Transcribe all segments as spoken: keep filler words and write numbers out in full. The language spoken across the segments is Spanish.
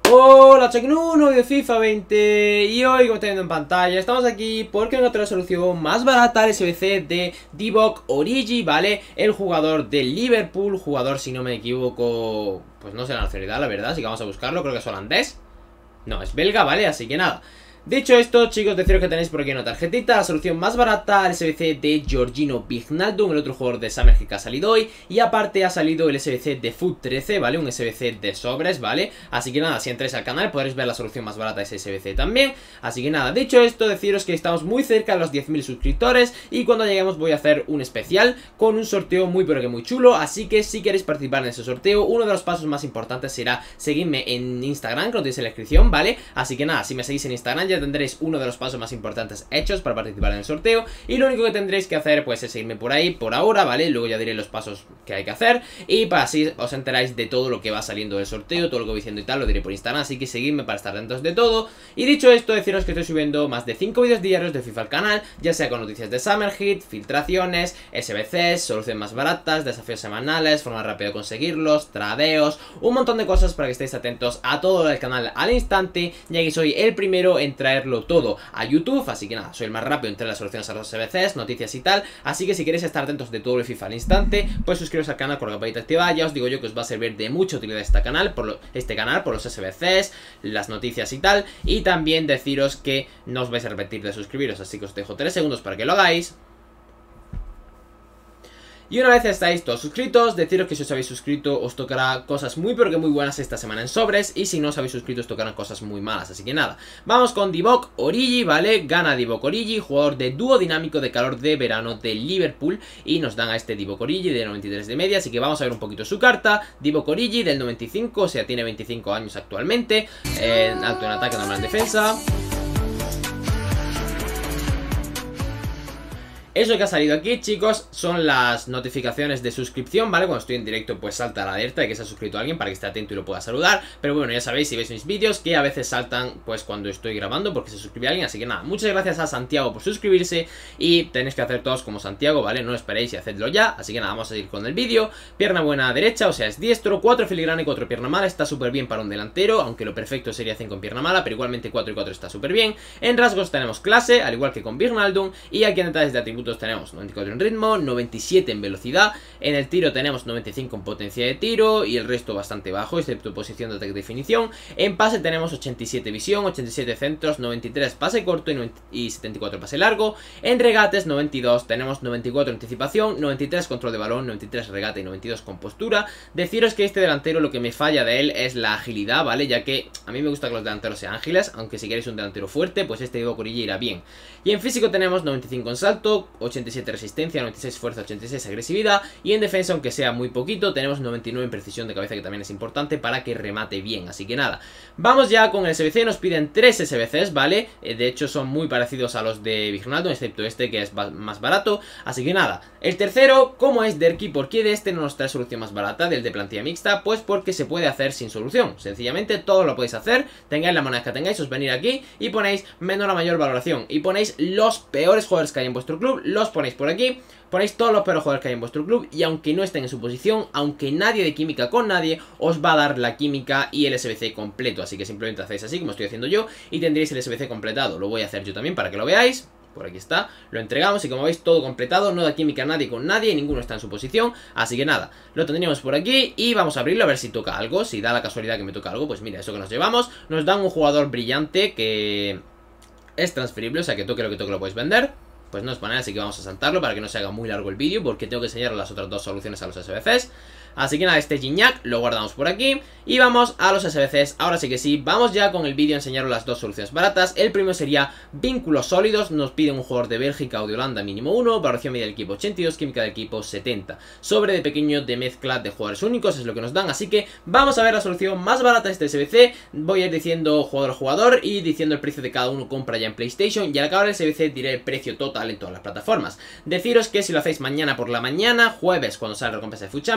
Hola Chacnu, nuevo de FIFA veinte. Y hoy, como estáis viendo en pantalla, estamos aquí porque he encontrado la solución más barata al S B C de Divock Origi, ¿vale? El jugador del Liverpool, jugador, si no me equivoco, pues no sé la nacionalidad, la verdad, así que vamos a buscarlo, creo que es holandés. No, es belga, ¿vale? Así que nada. Dicho esto, chicos, deciros que tenéis por aquí una tarjetita, la solución más barata al S B C de Georginio Wijnaldum, el otro jugador de Summerhill que ha salido hoy. Y aparte ha salido el S B C de Foot trece, ¿vale? Un S B C de sobres, ¿vale? Así que nada, si entráis al canal podréis ver la solución más barata de ese S B C también. Así que nada, dicho esto, deciros que estamos muy cerca de los diez mil suscriptores. Y cuando lleguemos voy a hacer un especial con un sorteo muy pero que muy chulo. Así que si queréis participar en ese sorteo, uno de los pasos más importantes será seguirme en Instagram, que lo tenéis en la descripción, ¿vale? Así que nada, si me seguís en Instagram ya tendréis uno de los pasos más importantes hechos para participar en el sorteo. Y lo único que tendréis que hacer pues es seguirme por ahí por ahora, ¿vale? Luego ya diré los pasos que hay que hacer. Y para así os enteráis de todo lo que va saliendo del sorteo, todo lo que voy diciendo y tal, lo diré por Instagram. Así que seguidme para estar atentos de todo. Y dicho esto, deciros que estoy subiendo más de cinco vídeos diarios de FIFA al canal, ya sea con noticias de Summerhill, filtraciones, S B Cs, soluciones más baratas, desafíos semanales, forma rápida de conseguirlos, tradeos, un montón de cosas para que estéis atentos a todo el canal al instante, ya que soy el primero en traerlo todo a YouTube, así que nada, soy el más rápido en traer las soluciones a los S B Cs, noticias y tal, así que si queréis estar atentos de todo el FIFA al instante, pues suscribiros al canal con la campanita activada. Ya os digo yo que os va a servir de mucha utilidad este canal, por lo, este canal, por los S B Cs, las noticias y tal, y también deciros que no os vais a repetir de suscribiros, así que os dejo tres segundos para que lo hagáis. Y una vez estáis todos suscritos, deciros que si os habéis suscrito os tocará cosas muy pero que muy buenas esta semana en sobres. Y si no os habéis suscrito os tocarán cosas muy malas. Así que nada, vamos con Divock Origi, ¿vale? Gana Divock Origi, jugador de dúo dinámico de calor de verano de Liverpool. Y nos dan a este Divock Origi de noventa y tres de media, así que vamos a ver un poquito su carta. Divock Origi del noventa y cinco, o sea tiene veinticinco años actualmente, eh, alto en ataque, normal en defensa. Eso que ha salido aquí, chicos, son las notificaciones de suscripción, ¿vale? Cuando estoy en directo pues salta la alerta de que se ha suscrito alguien para que esté atento y lo pueda saludar. Pero bueno, ya sabéis, si veis mis vídeos, que a veces saltan pues cuando estoy grabando porque se suscribe alguien. Así que nada, muchas gracias a Santiago por suscribirse. Y tenéis que hacer todos como Santiago, ¿vale? No esperéis y hacedlo ya. Así que nada, vamos a seguir con el vídeo. Pierna buena derecha, o sea, es diestro, cuatro filigrana y cuatro pierna mala. Está súper bien para un delantero, aunque lo perfecto sería cinco en pierna mala, pero igualmente cuatro y cuatro está súper bien. En rasgos tenemos clase, al igual que con Wijnaldum. Y aquí en detalles de atributos tenemos noventa y cuatro en ritmo, noventa y siete en velocidad. En el tiro tenemos noventa y cinco en potencia de tiro y el resto bastante bajo, excepto posición de ataque definición. En pase tenemos ochenta y siete visión, ochenta y siete centros, noventa y tres pase corto y setenta y cuatro pase largo. En regates noventa y dos, tenemos noventa y cuatro anticipación, noventa y tres control de balón, noventa y tres regate y noventa y dos compostura. Deciros que este delantero lo que me falla de él es la agilidad, ¿vale? Ya que a mí me gusta que los delanteros sean ágiles, aunque si queréis un delantero fuerte, pues este Divock Origi irá bien. Y en físico tenemos noventa y cinco en salto, ochenta y siete resistencia, noventa y seis fuerza, ochenta y seis agresividad. Y en defensa, aunque sea muy poquito, tenemos noventa y nueve en precisión de cabeza, que también es importante para que remate bien. Así que nada, vamos ya con el S B C. Nos piden tres S B Cs, ¿vale? Eh, de hecho son muy parecidos a los de Wijnaldum, excepto este que es más barato. Así que nada, el tercero, ¿cómo es Derki? ¿Por qué de este no nos trae solución más barata del de plantilla mixta? Pues porque se puede hacer sin solución. Sencillamente todo lo podéis hacer, tengáis la moneda que tengáis, os venir aquí y ponéis menor a mayor valoración. Y ponéis los peores jugadores que hay en vuestro club, los ponéis por aquí. Ponéis todos los peores jugadores que hay en vuestro club y aunque no estén en su posición, aunque nadie de química con nadie, os va a dar la química y el S B C completo. Así que simplemente hacéis así como estoy haciendo yo y tendréis el S B C completado. Lo voy a hacer yo también para que lo veáis. Por aquí está, lo entregamos y como veis todo completado, no da química a nadie con nadie, ninguno está en su posición. Así que nada, lo tendríamos por aquí y vamos a abrirlo a ver si toca algo. Si da la casualidad que me toca algo, pues mira, eso que nos llevamos. Nos dan un jugador brillante que es transferible, o sea que toque lo que toque lo podéis vender. Pues no es manera, así que vamos a saltarlo para que no se haga muy largo el vídeo, porque tengo que enseñar las otras dos soluciones a los S B Cs. Así que nada, este Gignac lo guardamos por aquí y vamos a los S B Cs. Ahora sí que sí, vamos ya con el vídeo a enseñaros las dos soluciones baratas. El primero sería vínculos sólidos. Nos piden un jugador de Bélgica o de Holanda mínimo uno, valoración media del equipo ochenta y dos, química del equipo setenta. Sobre de pequeño de mezcla de jugadores únicos es lo que nos dan, así que vamos a ver la solución más barata de este S B C. Voy a ir diciendo jugador a jugador y diciendo el precio de cada uno compra ya en PlayStation, y al acabar el S B C diré el precio total en todas las plataformas. Deciros que si lo hacéis mañana por la mañana, jueves cuando sale la recompensa de Food Champions de nueve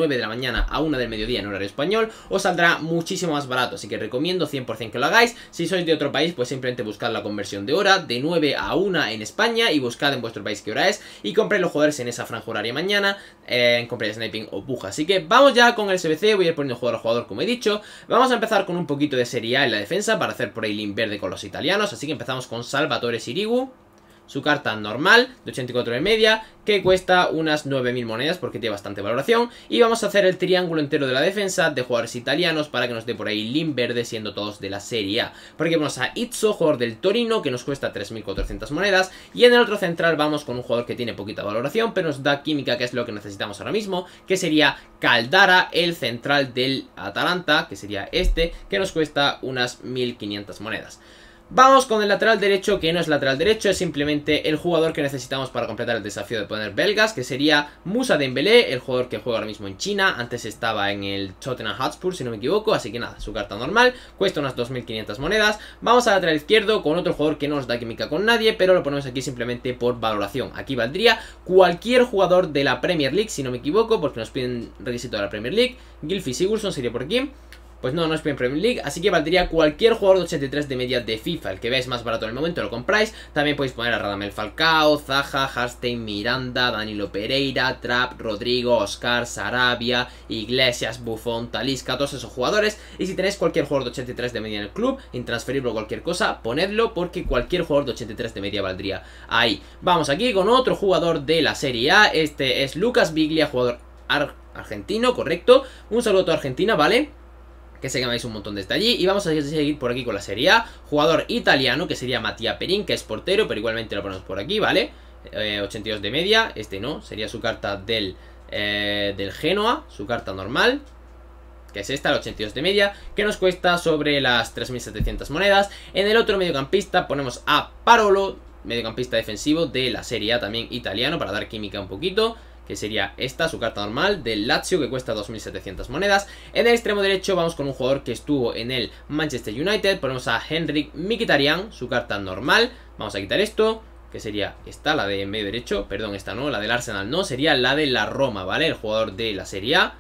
nueve de la mañana a una del mediodía en horario español, os saldrá muchísimo más barato, así que recomiendo cien por cien que lo hagáis. Si sois de otro país, pues simplemente buscad la conversión de hora, de nueve a una en España, y buscad en vuestro país qué hora es, y compréis los jugadores en esa franja horaria mañana, eh, compréis sniping o puja. Así que vamos ya con el S B C, voy a ir poniendo jugador a jugador como he dicho. Vamos a empezar con un poquito de Serie A en la defensa, para hacer por ahí link verde con los italianos, así que empezamos con Salvatore Sirigu. Su carta normal, de ochenta y cuatro de media, que cuesta unas nueve mil monedas porque tiene bastante valoración. Y vamos a hacer el triángulo entero de la defensa de jugadores italianos para que nos dé por ahí link verde, siendo todos de la Serie A. Porque vamos a Izzo, jugador del Torino, que nos cuesta tres mil cuatrocientas monedas. Y en el otro central vamos con un jugador que tiene poquita valoración, pero nos da química, que es lo que necesitamos ahora mismo, que sería Caldara, el central del Atalanta, que sería este, que nos cuesta unas mil quinientas monedas. Vamos con el lateral derecho, que no es lateral derecho, es simplemente el jugador que necesitamos para completar el desafío de poner belgas, que sería Moussa Dembélé, el jugador que juega ahora mismo en China. Antes estaba en el Tottenham Hotspur, si no me equivoco, así que nada, su carta normal, cuesta unas dos mil quinientas monedas. Vamos al lateral izquierdo con otro jugador que no nos da química con nadie, pero lo ponemos aquí simplemente por valoración. Aquí valdría cualquier jugador de la Premier League, si no me equivoco, porque nos piden requisito de la Premier League. Gylfi Sigurdsson sería por aquí. Pues no, no es Premier League, así que valdría cualquier jugador de ochenta y tres de media de FIFA. El que veáis más barato en el momento lo compráis. También podéis poner a Radamel Falcao, Zaha, Harstein, Miranda, Danilo Pereira, Trapp, Rodrigo, Oscar, Sarabia, Iglesias, Buffon, Talisca, todos esos jugadores. Y si tenéis cualquier jugador de ochenta y tres de media en el club, intransferible o cualquier cosa, ponedlo, porque cualquier jugador de ochenta y tres de media valdría ahí. Vamos aquí con otro jugador de la Serie A. Este es Lucas Biglia, jugador ar argentino, correcto. Un saludo a toda Argentina, ¿vale? Que sé que me veis un montón desde allí. Y vamos a seguir por aquí con la Serie A. Jugador italiano, que sería Mattia Perin, que es portero, pero igualmente lo ponemos por aquí, ¿vale? Eh, ochenta y dos de media, este no, sería su carta del, eh, del Genoa, su carta normal, que es esta, el ochenta y dos de media, que nos cuesta sobre las tres mil setecientas monedas. En el otro mediocampista ponemos a Parolo, mediocampista defensivo de la Serie A, también italiano, para dar química un poquito, que sería esta, su carta normal, del Lazio, que cuesta dos mil setecientas monedas. En el extremo derecho vamos con un jugador que estuvo en el Manchester United. Ponemos a Henrik Mkhitaryan, su carta normal. Vamos a quitar esto, que sería esta, la de medio derecho. Perdón, esta no, la del Arsenal no, sería la de la Roma, ¿vale? El jugador de la Serie A,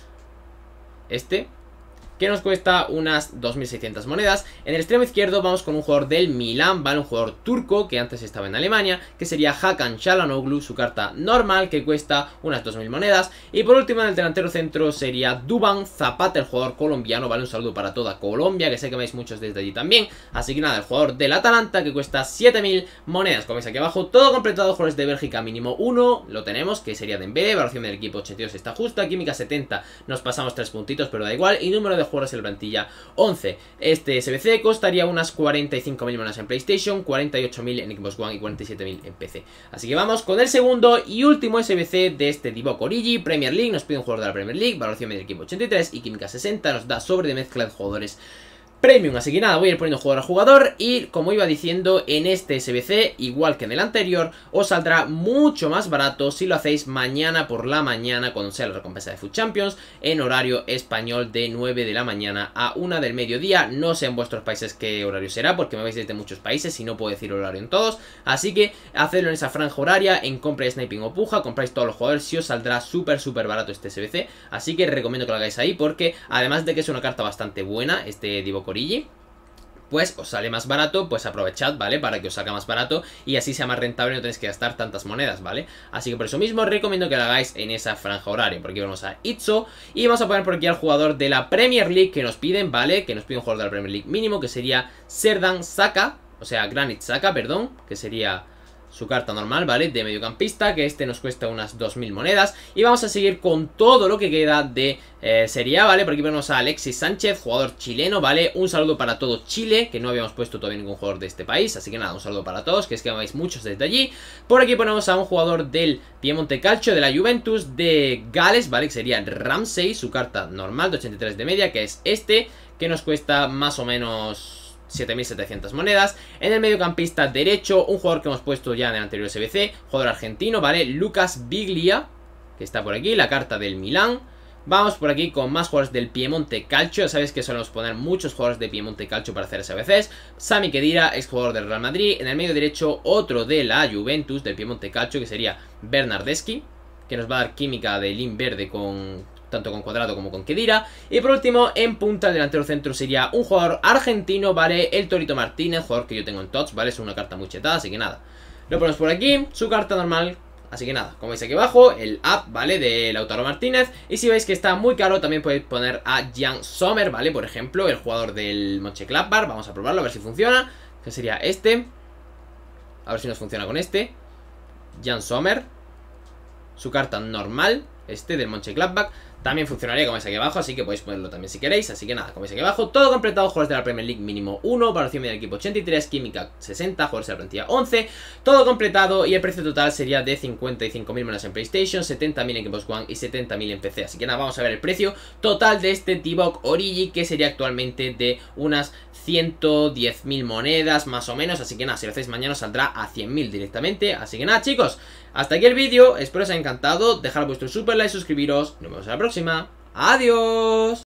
este, que nos cuesta unas dos mil seiscientas monedas. En el extremo izquierdo vamos con un jugador del Milan, ¿vale? Un jugador turco que antes estaba en Alemania, que sería Hakan Çalhanoğlu, su carta normal, que cuesta unas dos mil monedas. Y por último en el delantero centro sería Duban Zapata, el jugador colombiano, ¿vale? Un saludo para toda Colombia, que sé que veis muchos desde allí también. Así que nada, el jugador del Atalanta, que cuesta siete mil monedas. Como veis aquí abajo, todo completado, jugadores de Bélgica mínimo uno, lo tenemos, que sería Dembélé, valoración del equipo ochenta y dos está justa, química setenta, nos pasamos tres puntitos, pero da igual. Y número de jugadores en la plantilla once. Este S B C costaría unas cuarenta y cinco mil monedas en PlayStation, cuarenta y ocho mil en Xbox One y cuarenta y siete mil en P C. Así que vamos con el segundo y último S B C de este Divock Origi. Premier League, nos pide un jugador de la Premier League, valoración del equipo ochenta y tres y química sesenta, nos da sobre de mezcla de jugadores premium. Así que nada, voy a ir poniendo jugador a jugador. Y como iba diciendo, en este S B C, igual que en el anterior, os saldrá mucho más barato si lo hacéis mañana por la mañana, cuando sea la recompensa de Food Champions, en horario español, de nueve de la mañana a una del mediodía. No sé en vuestros países qué horario será, porque me veis desde muchos países y no puedo decir horario en todos. Así que hacedlo en esa franja horaria, en compra de sniping o puja, compráis todos los jugadores, si os saldrá súper súper barato este S B C. Así que recomiendo que lo hagáis ahí, porque además de que es una carta bastante buena, este Divock Origi, pues os sale más barato, pues aprovechad, ¿vale? Para que os salga más barato y así sea más rentable y no tenéis que gastar tantas monedas, ¿vale? Así que por eso mismo recomiendo que lo hagáis en esa franja horaria. Por aquí vamos a Izzo y vamos a poner por aquí al jugador de la Premier League que nos piden, ¿vale? Que nos pide un jugador de la Premier League mínimo, que sería Xherdan Shaka, o sea, Granit Xhaka, perdón, que sería su carta normal, ¿vale? De mediocampista, que este nos cuesta unas dos mil monedas. Y vamos a seguir con todo lo que queda de eh, Serie A, ¿vale? Por aquí vemos a Alexis Sánchez, jugador chileno, ¿vale? Un saludo para todo Chile, que no habíamos puesto todavía ningún jugador de este país. Así que nada, un saludo para todos, que es que veis muchos desde allí. Por aquí ponemos a un jugador del Piemonte Calcio, de la Juventus de Gales, ¿vale? Que sería Ramsey, su carta normal de ochenta y tres de media, que es este, que nos cuesta más o menos siete mil setecientas monedas. En el mediocampista derecho, un jugador que hemos puesto ya en el anterior S B C, jugador argentino, ¿vale? Lucas Biglia, que está por aquí, la carta del Milán. Vamos por aquí con más jugadores del Piemonte Calcio. Ya sabéis que solemos poner muchos jugadores de Piemonte Calcio para hacer S B Cs. Sami Khedira, ex jugador del Real Madrid. En el medio derecho, otro de la Juventus, del Piemonte Calcio, que sería Bernardeschi, que nos va a dar química de link verde con tanto con Cuadrado como con Khedira. Y por último, en punta, el delantero centro sería un jugador argentino, ¿vale? El Torito Martínez, jugador que yo tengo en Tots, ¿vale? Es una carta muy chetada, así que nada. Lo ponemos por aquí, su carta normal. Así que nada, como veis aquí abajo, el app, ¿vale? De Lautaro Martínez. Y si veis que está muy caro, también podéis poner a Jan Sommer, ¿vale? Por ejemplo, el jugador del Mönchengladbach. Vamos a probarlo, a ver si funciona. Que sería este. A ver si nos funciona con este. Jan Sommer. Su carta normal, este del Mönchengladbach. También funcionaría como veis aquí abajo, así que podéis ponerlo también si queréis. Así que nada, como veis aquí abajo, todo completado. Jugadores de la Premier League mínimo uno, valoración del equipo ochenta y tres, química sesenta, jugadores de la plantilla once. Todo completado y el precio total sería de cincuenta y cinco mil monedas en PlayStation, setenta mil en Xbox One y setenta mil en P C. Así que nada, vamos a ver el precio total de este T-Bog Origi, que sería actualmente de unas ciento diez mil monedas más o menos. Así que nada, si lo hacéis mañana saldrá a cien mil directamente. Así que nada, chicos, hasta aquí el vídeo. Espero os haya encantado. Dejad vuestro super like, suscribiros. Nos vemos en la próxima. Adiós.